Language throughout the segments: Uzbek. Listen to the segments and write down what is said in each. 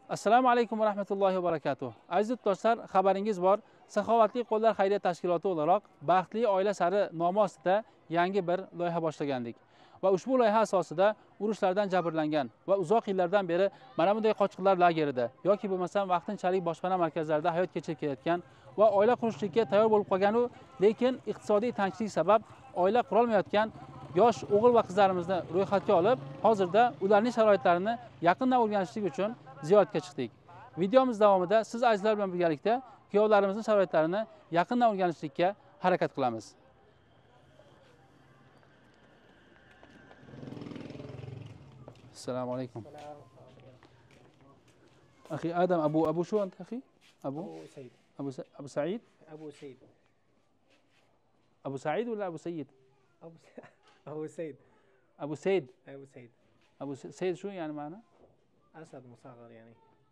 Assalomu alaykum va rahmatullohi va barakatuh. Aziz do'stlar, xabaringiz bor. Saxovatli qo'llar xayriya tashkiloti o'laroq Baxtli oila sari nomi ostida yangi bir loyiha boshlagandik. Va ushbu loyiha asosida urushlardan jabrlangan va uzoq yillardan beri mana bunday qochqinlar lagerida yoki bo'lmasam vaqtinchalik boshpana markazlarida hayot kechirib kelayotgan va oila qurishlikka tayyor bo'lib qolgan-u, lekin iqtisodiy tanglik sabab oila qurolmayotgan yosh o'g'il va qizlarimizni ro'yxatga olib, hozirda ularning sharoitlarini yaqindan o'rganishlik uchun ziyoratga chiqdik. Videomiz davomida siz azizlar bilan birgalikda kuyovlarimizning sharoitlarini yaqindan o'rganishlikka harakat qilamiz. Assalomu alaykum. Akhi Adam, Abu شو أنت أخي؟ أبو سيد. أبو سعيد؟ أبو سيد. أبو سعيد ولا أبو سيد؟ أبو سيد. أبو سيد. أبو سيد. أبو سيد شو يعني معناه؟ أسد مصغر يعني.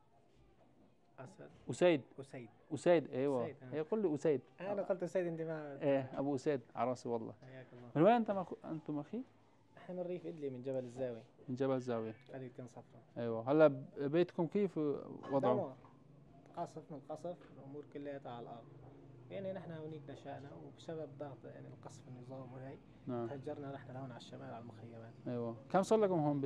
أسد. أسيد. أسيد. أسيد أيوه. أسيد. يقول لي أسيد. أنا قلت أسيد أنت ما. إيه أبو أسيد على راسي والله. حياك الله. من وين أنتم أخي؟ إحنا من ريف إدلي من جبل الزاوية. من جبل الزاوية. قرية كن صفرا. أيوه. هلا بيتكم كيف وضعه؟ دمار. قصف من قصف الأمور كلها على الأرض. يعني نحن هونيك نشأنا وبسبب ضغط يعني القصف النظام وهي نعم. تهجرنا نحن لهون على الشمال على المخيمات. أيوه. كم صار لكم هون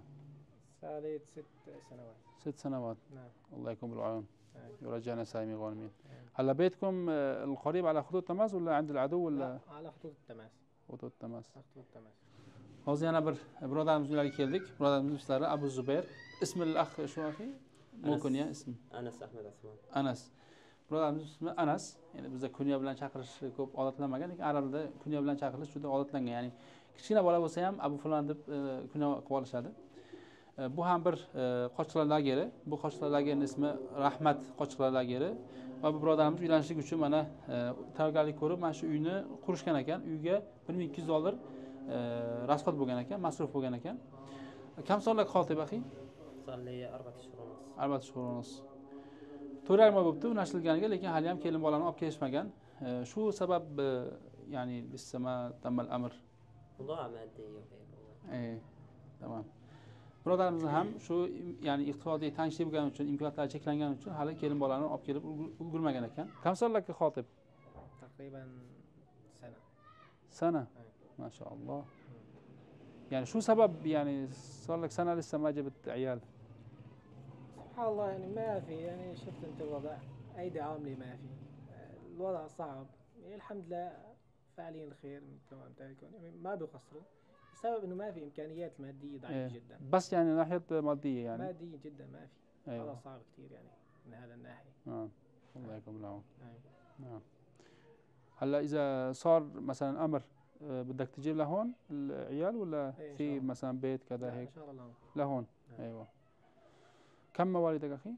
صارت 6 سنوات. 6 سنوات. نعم. الله يكون بالعون. يرجعنا سالمين غانمين. نعم. هلا بيتكم القريب على خطوط التماس ولا عند العدو ولا؟ لا على خطوط التماس. خطوط التماس. خطوط التماس. hozir yana bir birodarimiz bilan keldik. Birodarimizning ismlari Abu Zubayr. Ismi al-akh shu akhi? Mumkin ya ism. Anas Ahmed Asman. Anas. Birodarimizning ismi Anas. Ya'ni bizda kunya bilan chaqirish ko'p odatlanmagan, lekin arabda kunya bilan chaqirish juda odatlangan. Ya'ni kichkina bola bo'lsa ham Abu Fulon deb kunya qilib olishadi. Bu ham bir qochqinlar lageri. Bu qochqinlar lagerining ismi Rahmat qochqinlar lageri. Va bu birodarimiz uylanishlik uchun mana tayyorgarlik ko'rib, mana shu uyni qurishgan ekan. Uyga $1200 rasxod bo'lgan ekan, masruf bo'lgan ekan. Kam sonlik qoldi baxi? صار لي 4 أشهر ونص. 4 ashhur ونص. 4 oy bo'libdi unashtirganiga, lekin hali ham kelin bolani olib kelishmagan. Shu sabab ya'ni lissa ma tammal amr. وضاع مادية وهيك والله. Tamam. Birodarimiz ham shu ya'ni iqtisodiy tanglik bo'lgani uchun, imkoniyatlari cheklangani uchun hali kelin bolani olib kelib ulgurmagan ekan. Kam sonlik xotib? تقريبا سنة. Sana. Maşallah. Yani şu sebep yani صار لك سنة لسه ما جبت عيال. سبحان الله يعني ما في يعني شفت انت الوضع ايدي عاملة ما في الوضع صعب يعني الحمد لله فعليا الخير كما تكون يعني ما بيقصروا بسبب انه ما في امكانيات مادية ضعيفة جدا. بس يعني ناحية مادية يعني. مادية جدا ما في. أيوة. هذا صعب كثير يعني من هذا الناحية. نعم. الله يكون بالعون. نعم. هلا إذا صار مثلا أمر بدك تجيب لهون العيال ولا في مثلا بيت كذا هيك؟ إن شاء الله لهون. أيوة. كم مواليدك أخي؟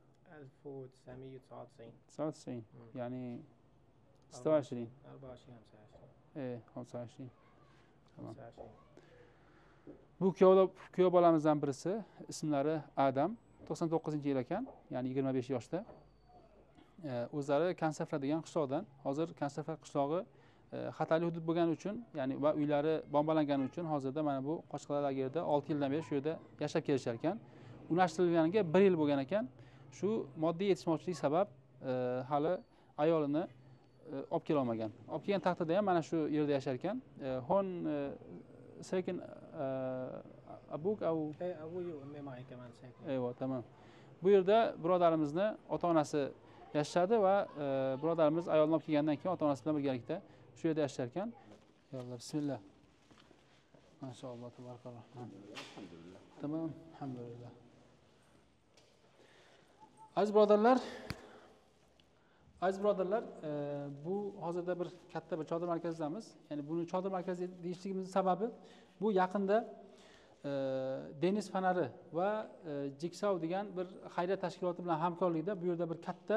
1999. 99 يعني 26 24 25. إيه 25. Tamam. 25. Bu kuyov bolamizdan birisi, ismlari Adam, 99-yil ekan, ya'ni 25 yoshda. O'zlari Kansafra degan qishloqdan. Hozir Kansafra qishlog'i xatarli hudud bo'lgani uchun, ya'ni va uylari bombalangani uchun hozirda mana bu qochqinlar lagerida 6 yildan beri shu yerda yashab kelishar ekan. Unashtirilganiga 1 yil bo'lgan ekan. Shu moddiy yetishmovchilik sabab hali ayolini olib kela olmagan. Olib kelgan taqdirda ham mana shu yerda yashar ekan. Hon sekin abuk au أبوي وأمي معي كمان ساكنين. Eyvah, tamam. Bu yerda birodarimizni ota-onasi yashadi va birodarimiz ayolni olib kelgandan keyin ota-onasi bilan birgalikda shu yerda yashar ekan. Yallah, bismillah. Maşallah, tabarakallah. Alhamdulillah. Tamam, alhamdulillah. Aziz birodarlar, bu hozirda bir katta bir chodir markazidamiz. Ya'ni buni chodir markazi deyishligimizning sababi bu yaqinda Deniz Fanari va Jigsaw degan bir xayriya tashkiloti bilan hamkorlikda bu yerda bir katta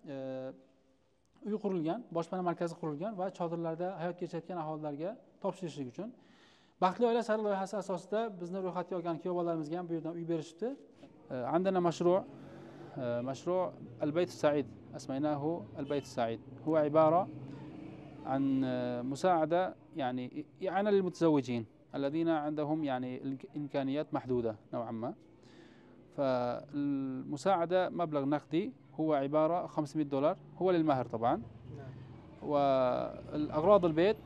uy qurilgan, boshpana markazi qurilgan va chodirlarda hayot kechirayotgan aholilarga topshirishlik uchun Baxtli oila sari loyihasi asosida bizni ro'yxatga olgan kuyovbolarimizga ham bu yerdan uy berishdi. عندنا مشروع البيت السعيد أسميناه البيت السعيد هو عبارة عن مساعدة يعني إعانة للمتزوجين الذين عندهم يعني إمكانيات محدودة نوعا ما فالمساعدة مبلغ نقدي هو عبارة $500 هو للمهر طبعا. نعم. والأغراض البيت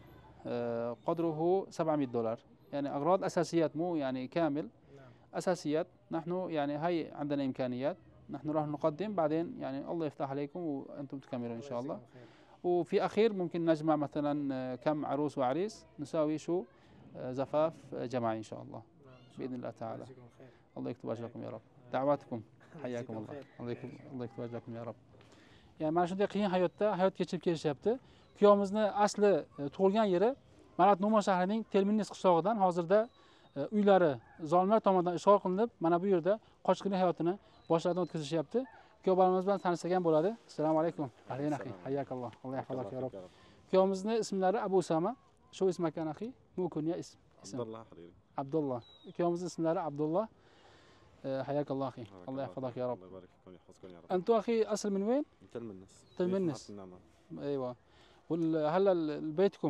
قدره $700 يعني أغراض أساسيات مو يعني كامل. نعم. أساسيات. نحن يعني هاي عندنا إمكانيات نحن راح نقدم بعدين يعني الله يفتح عليكم وأنتم تكملون إن شاء الله. وفي أخير ممكن نجمع مثلا كم عروس وعريس نساوي شو زفاف جماعي إن شاء الله بإذن الله تعالى. الله يكتب أجركم يا رب. دعواتكم حياكم الله. الله يكتب أجركم يا رب. Yani mana shunday qiyin hayot kechirib kelishyapti. Kuyovimizni asli tug'ilgan yeri Marat No'mon shahrining Telminnis qishlog'idan hozirda uylari zolimlar tomonidan ishg'ol qilinib, mana bu yerda qochqinlik hayotini boshlaridan o'tkazishyapti. Kuyov bolamiz bilan tanishgan bo'ladi. Assalomu alaykum. Alayna akhi. Hayyakalloh. Alloh yahfazak ya rob. Kuyovimizni ismlari Abu Usama. Shu ism ekan akhi. Bu kunya ism. Abdullah habibi. Abdullah. Kuyovimizni ismlari Abdullah. حياك الله أخي الله يحفظك يا رب. الله يبارك فيكم ويحفظكم يا رب. أنتوا أخي أصل من وين؟ من تلمنس. تلمنس. أيوة. هلا بيتكم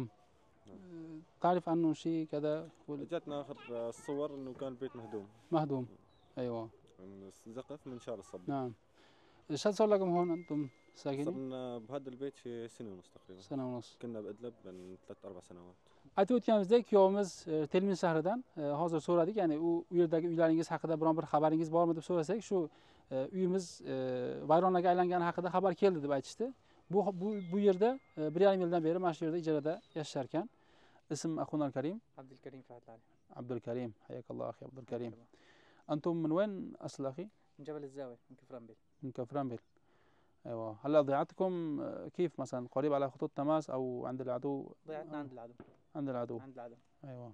تعرف عنه شيء كذا؟ جاتنا آخر الصور إنه كان البيت مهدوم. مهدوم. أيوة. من الزقف من شهر الصبي. نعم. إيش صار لكم هون أنتم ساكنين؟ صرنا بهذا البيت شي سنة ونص تقريبا. سنة ونص. كنا بإدلب من 3-4 سنوات. Aytib o'tganimizdek kuyovimiz Telmin shahridan hozir so'radik, ya'ni u yerdagi uylaringiz haqida biron bir xabaringiz bormi deb so'rasak, shu uyimiz vayronaga aylangani haqida xabar keldi deb aytishdi. Bu yerda 1,5 yildan beri mana shu yerda ijarada yashashar ekan. Ism Akhunal Karim. Abdulkarim Fatlali. Abdulkarim. Hayakalloh akhi Abdulkarim. أنتم من وين أصل أخي؟ من جبل الزاوية من كفرنبيل. من كفرنبيل. أيوة. هلا ضيعتكم كيف مثلا قريب على خطوط تماس أو عند العدو؟ ضيعتنا عند العدو. عند العدو. عند العدو. ايوه.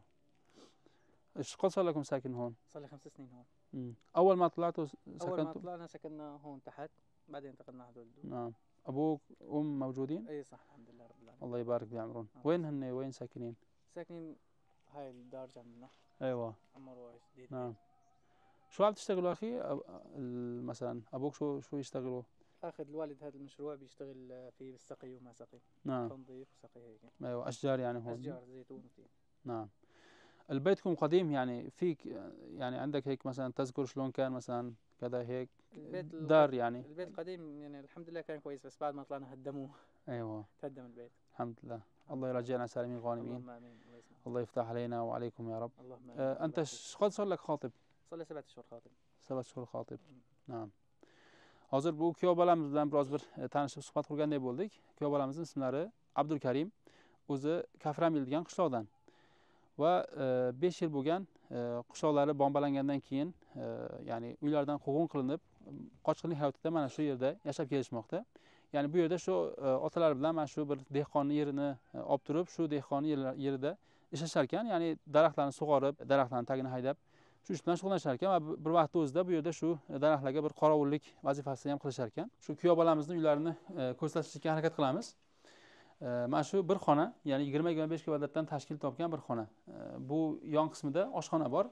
ايش قد صار لكم ساكن هون؟ صار لي 5 سنين هون. اول ما طلعتوا سكنتوا؟ اول ما طلعنا سكننا هون تحت، بعدين انتقلنا هذول. نعم. ابوك وام موجودين؟ اي صح الحمد لله رب العالمين. الله يبارك بعمرهم. وين هن وين ساكنين؟ ساكنين هاي الدار جنبنا. ايوه. عمر وايش جديد. نعم. شو عم تشتغلوا اخي؟ مثلا ابوك شو يشتغلوا؟ اخذ الوالد هذا المشروع بيشتغل فيه بالسقي وما سقي. نعم. تنظيف وسقي هيك. ايوه اشجار يعني هون. اشجار زيتون وكذا. نعم. البيتكم قديم يعني فيك يعني عندك هيك مثلا تذكر شلون كان مثلا كذا هيك دار يعني؟ البيت القديم يعني الحمد لله كان كويس، بس بعد ما طلعنا هدموه. ايوه. تهدم البيت. الحمد لله. الله يرجعنا سالمين غانمين. اللهم امين. الله يفتح علينا وعليكم يا رب. اللهم امين. انت قد صار لك خاطب؟ صار لي 7 اشهر خاطب. 7 shhur xotib. Na'am. Hozir bu kuyov bolamiz bilan biroz bir tanishib suhbat qurganday bo'ldik. Kuyov bolamizning ismlari Abdulkarim, o'zi Kaframil degan qishloqdan. Va 5 yil bo'lgan qishloqlari bombalangandan keyin, ya'ni uylardan quvg'in qilinib, qochqinlik hayotida mana shu yerda yashab kelishmoqda. Ya'ni bu yerda shu otalari bilan mana shu bir dehqonning yerini olib turib, shu dehqonning yerida ishlashar ekan, ya'ni daraxtlarni sug'orib, daraxtlarning tagini haydab shu ish bilan shug'ullanishar ekan va bir vaqt o'zida bu yerda shu daraxtlarga bir qorovullik vazifasini ham qilishar ekan. Shu kuyov bolamizning uylarini ko'rsatishga harakat qilamiz. Mana shu bir xona, ya'ni 20-25 kvadratdan tashkil topgan bir xona. Bu yon qismida oshxona bor.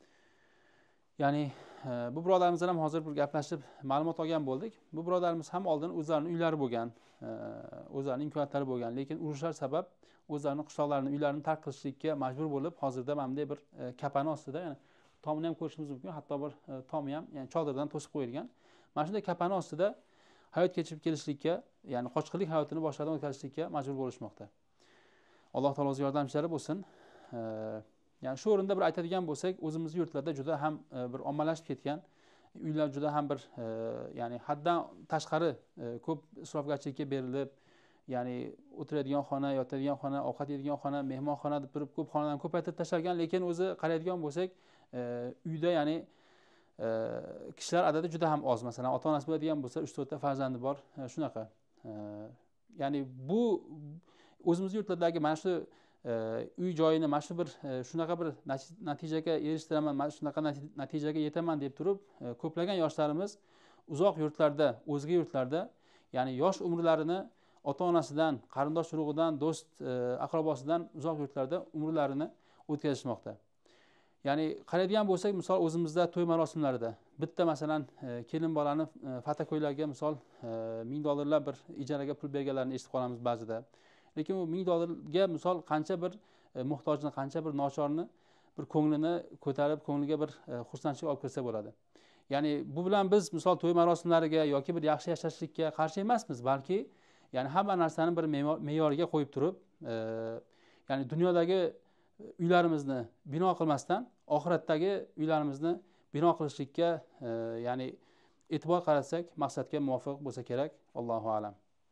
Ya'ni bu birodarimiz bilan ham hozir bir gaplashib ma'lumot olgan bo'ldik. Bu birodarimiz ham oldin o'zlarining uylari bo'lgan, o'zlarining imkoniyatlari bo'lgan, lekin urushlar sabab o'zlarining qishloqlarini, uylarini tark qilishlikka majbur bo'lib, hozirda mana bunday bir kapani ostida, ya'ni tomini ham ko'rishimiz mumkin, hatto bir tomi ham, ya'ni chodirdan to'sib qo'yilgan. Mana shunday kapani ostida hayot kechirib kelishlikka, ya'ni qochqinlik hayotini boshlaridan o'tkazishlikka majbur bo'lishmoqda. Alloh taolo o'z yordamchilari bo'lsin. Ya'ni shu o'rinda bir aytadigan bo'lsak, o'zimizning yurtlarda juda ham bir ommalashib ketgan uylar juda ham bir ya'ni haddan tashqari ko'p isrofgarchilikka berilib, ya'ni o'tiradigan xona, yotadigan xona, ovqat yeydigan xona, mehmonxona deb turib ko'p xonalarni ko'paytirib tashlagan, lekin o'zi qaraydigan bo'lsak, uyda ya'ni kishilar adadi juda ham oz. Masalan, ota-onasi bo'ladigan bo'lsa, 3-4 ta farzandi bor, shunaqa. Ya'ni bu o'zimizning yurtlardagi mana shu uy joyini mana shu bir shunaqa bir natijaga erishtiraman, mana shunaqa natijaga yetaman deb turib, ko'plagan yoshlarimiz uzoq yurtlarda, o'zga yurtlarda, ya'ni yosh umrlarini ota-onasidan, qarindosh urug'idan, do'st aqrabosidan uzoq yurtlarda umrlarini o'tkazishmoqda. Ya'ni qaraydigan bo'lsak, misol o'zimizda to'y marosimlarida bitta masalan kelin bolani fatako'ylarga misol $1000 bir ijaraga pul berganlarini eshitib qolamiz ba'zida. Lekin u $1000ga misol qancha bir muhtojni, qancha bir nochorni bir ko'nglini ko'tarib, ko'ngliga bir xursandchilik olib kirsa bo'ladi. ya'ni bu bilan biz misol to'y marosimlariga yoki bir yaxshi yashashlikka qarshi emasmiz, balki ya'ni hamma narsani bir me'yoriga qo'yib turib, ya'ni dunyodagi uylarimizni bino qilmasdan oxiratdagi uylarimizni bino qilishlikka ya'ni e'tibor qaratsak maqsadga muvofiq bo'lsa kerak. Allohu a'lam.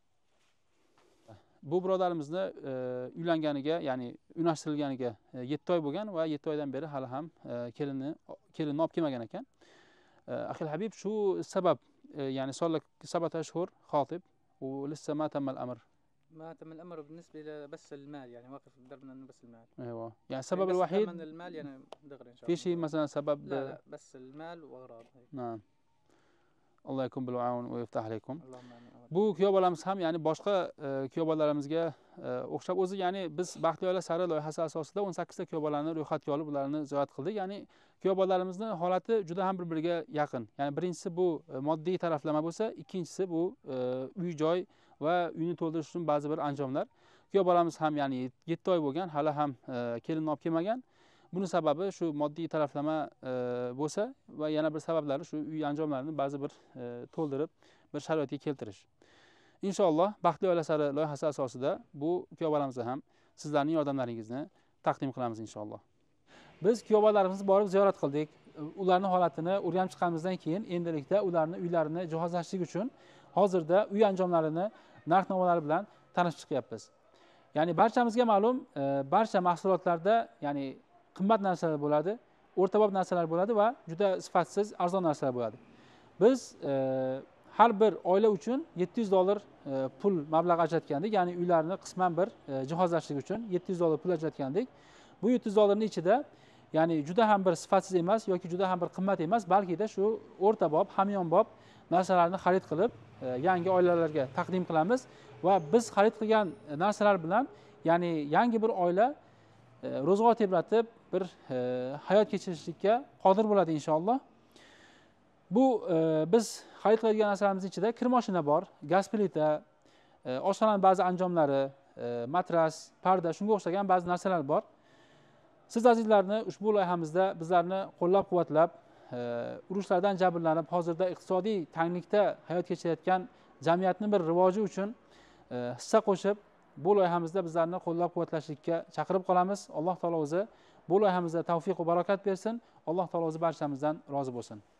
Bu birodarimizni uylanganiga, ya'ni unashtirilganiga 7 oy bo'lgan va 7 oydan beri hali ham kelinni olib kelmagan ekan. Axil Habib, shu sabab يعني صار لك 7 أشهر خاطب ولسه ما تم الأمر. ما تم الأمر بالنسبة بس المال، يعني واقف دربنا إنه بس المال. أيوة، يعني السبب بس الوحيد من المال يعني دغري إن شاء في الله. شيء مثلا سبب؟ لا بس المال وأغراض. نعم. الله يكون بالعون ويفتح عليكم. اللهم آمين. Bu kuyov bolamiz ham ya'ni boshqa kuyov bolalarimizga o'xshab o'zi, ya'ni biz Baxtli oila sari loyihasi asosida 18 ta kuyov bolani ro'yxatga olib ularni ziyorat qildik. Ya'ni kuyov bolalarimizni holati juda ham bir-biriga yaqin. Ya'ni birinchisi bu moddiy taraflama bo'lsa, ikkinchisi bu uy-joy va uyni to'ldirish uchun ba'zi bir anjomlar. Kuyov bolamiz ham ya'ni 7 oy bo'lgan, hali ham kelinni olib kelmagan. Buni sababi shu moddiy taraflama bo'lsa va yana bir sabablari shu uy anjomlarini ba'zi bir to'ldirib bir sharoitga keltirish. Inshaalloh Baxtli oila sari loyihasi asosida bu kuyov bolamizni ham sizlarning yordamlaringizni taqdim qilamiz inshaalloh. Biz kuyov bolalarimizni borib ziyorat qildik. Ularning holatini o'rganib chiqqanimizdan keyin endilikda ularning uylarini jihozlashlik uchun hozirda uy anjomlarini narx-navolari bilan tanishib chiqyapmiz. Ya'ni barchamizga ma'lum, barcha mahsulotlarda ya'ni qimmat narsalar bo'ladi, o'rtabob narsalar bo'ladi va juda sifatsiz, arzon narsalar bo'ladi. Biz har bir oila uchun $700 pul mablag' ajratgandik, ya'ni uylarni qisman bir jihozlashlik uchun $700 pul ajratgandik. Bu $700 ning ichida ya'ni juda ham bir sifatsiz emas yoki juda ham bir qimmat emas, balki de shu o'rtabob, hamyonbob narsalarni xarid qilib yangi oilalarga taqdim qilamiz va biz xarid qilgan narsalar bilan ya'ni yangi bir oila ro'zg'or tebratib bir hayot kechirishlikka qodir bo'ladi inshaalloh. Bu biz xarid qiladigan narsalarimiz ichida kir mashina bor, gaz plita, oshxonaning ba'zi anjomlari, matras, parda, shunga o'xshagan ba'zi narsalar bor. Siz azizlarni ushbu loyihamizda bizlarni qo'llab-quvvatlab, urushlardan jabrlanib, hozirda iqtisodiy tanglikda hayot kechirayotgan jamiyatning bir rivoji uchun hissa qo'shib, bu loyihamizda bizlarni qo'llab-quvvatlashlikka chaqirib qolamiz. Alloh taolo o'zi bu loyihamizda tavfiq va barokat bersin. Alloh taolo o'zi barchamizdan rozi bo'lsin.